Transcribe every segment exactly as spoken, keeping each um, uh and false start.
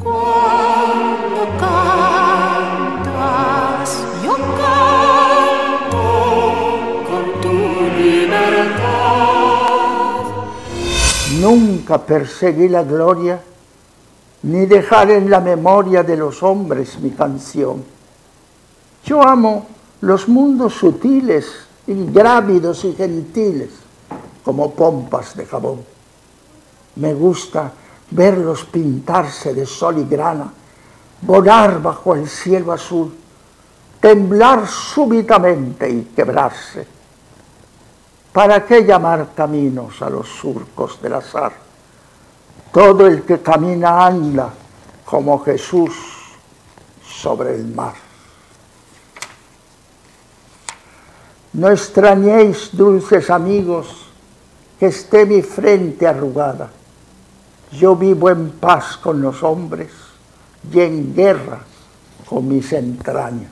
Cuando cantas, yo canto con tu libertad. Nunca perseguí la gloria, ni dejar en la memoria de los hombres mi canción. Yo amo los mundos sutiles, ingrávidos y gentiles, como pompas de jabón. Me gusta verlos pintarse de sol y grana, volar bajo el cielo azul, temblar súbitamente y quebrarse. ¿Para qué llamar caminos a los surcos del azar? Todo el que camina anda como Jesús sobre el mar. No extrañéis, dulces amigos, que esté mi frente arrugada. Yo vivo en paz con los hombres y en guerra con mis entrañas.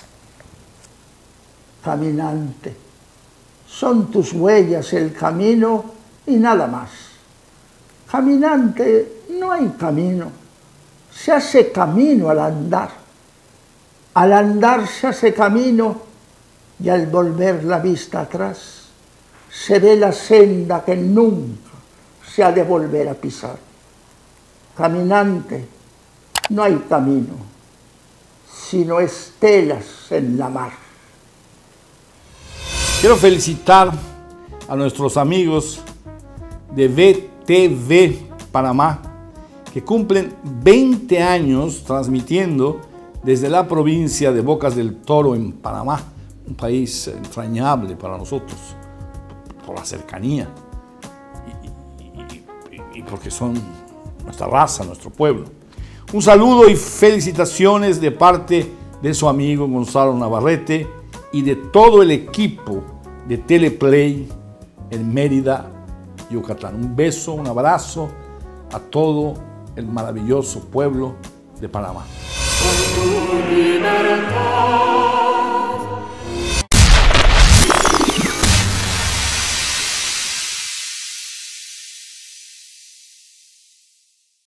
Caminante, son tus huellas el camino y nada más. Caminante, no hay camino, se hace camino al andar. Al andar se hace camino y al volver la vista atrás se ve la senda que nunca se ha de volver a pisar. Caminante, no hay camino, sino estelas en la mar. Quiero felicitar a nuestros amigos de V T V Panamá, que cumplen veinte años transmitiendo desde la provincia de Bocas del Toro en Panamá, un país entrañable para nosotros, por la cercanía y, y, y, y porque son nuestra raza, nuestro pueblo. Un saludo y felicitaciones de parte de su amigo Gonzalo Navarrete y de todo el equipo de Teleplay en Mérida, Yucatán. Un beso, un abrazo a todo el maravilloso pueblo de Panamá. Con tu libertad.